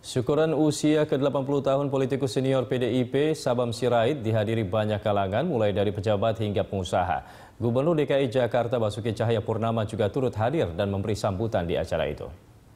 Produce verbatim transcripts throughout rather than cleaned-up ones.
Syukuran usia ke delapan puluh tahun politikus senior P D I P Sabam Sirait dihadiri banyak kalangan mulai dari pejabat hingga pengusaha. Gubernur D K I Jakarta Basuki Cahayapurnama juga turut hadir dan memberi sambutan di acara itu.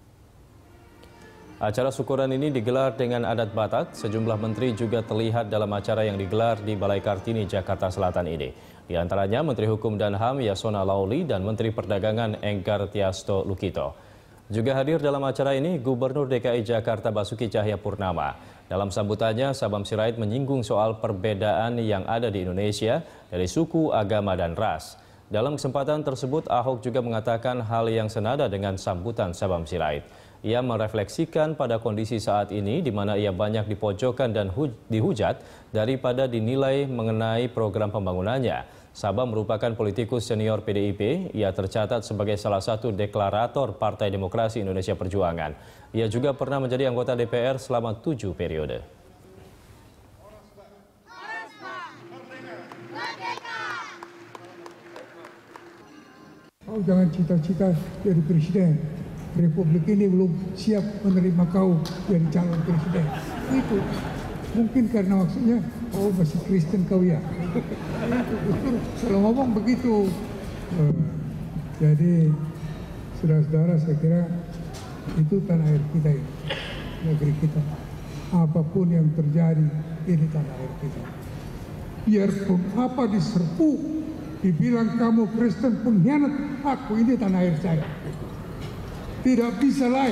Acara syukuran ini digelar dengan adat Batak. Sejumlah menteri juga terlihat dalam acara yang digelar di Balai Kartini, Jakarta Selatan ini. Di antaranya Menteri Hukum dan H A M Yasona Lauli dan Menteri Perdagangan Enggar Tiasto Lukito. Juga hadir dalam acara ini Gubernur D K I Jakarta Basuki Cahayapurnama. Dalam sambutannya, Sabam Sirait menyinggung soal perbedaan yang ada di Indonesia dari suku, agama, dan ras. Dalam kesempatan tersebut, Ahok juga mengatakan hal yang senada dengan sambutan Sabam Sirait. Ia merefleksikan pada kondisi saat ini di mana ia banyak dipojokkan dan dihujat daripada dinilai mengenai program pembangunannya. Sabam merupakan politikus senior P D I P. Ia tercatat sebagai salah satu deklarator Partai Demokrasi Indonesia Perjuangan. Ia juga pernah menjadi anggota D P R selama tujuh periode. Kau jangan cita-cita jadi presiden. Republik ini belum siap menerima kau jadi calon presiden. Itu mungkin karena maksudnya, oh masih Kristen kau ya. Kalau ngomong begitu. Jadi saudara-saudara, saya kira itu tanah air kita ini, negeri kita. Apapun yang terjadi, ini tanah air kita. Biarpun apa diserbu, dibilang kamu Kristen pengkhianat, aku ini tanah air saya. Tidak bisa lain.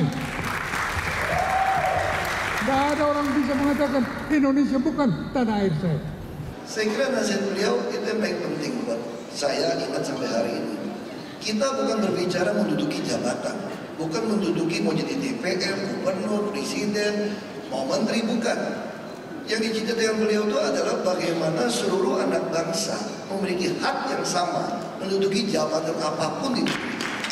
Tidak ada orang bisa mengatakan Indonesia bukan tanah air saya. Saya kira nasihat beliau itu yang paling penting buat saya ingat sampai hari ini. Kita bukan berbicara menduduki jabatan, bukan menduduki mau jadi D P R, gubernur, presiden, mau menteri, bukan. Yang dicita-citakan beliau itu adalah bagaimana seluruh anak bangsa memiliki hak yang sama menduduki jabatan apapun di negeri.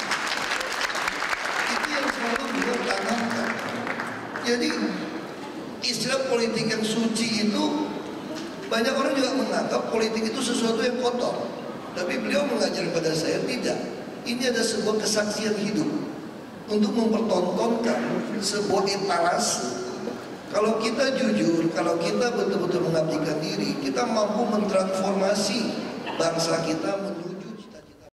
Itu yang selalu beliau tanamkan. Jadi istilah politik yang suci itu, banyak orang juga menganggap politik itu sesuatu yang kotor. Tapi beliau mengajar pada saya, tidak. Ini ada sebuah kesaksian hidup untuk mempertontonkan sebuah etalase. Kalau kita jujur, kalau kita betul-betul mengabdikan diri, kita mampu mentransformasi bangsa kita.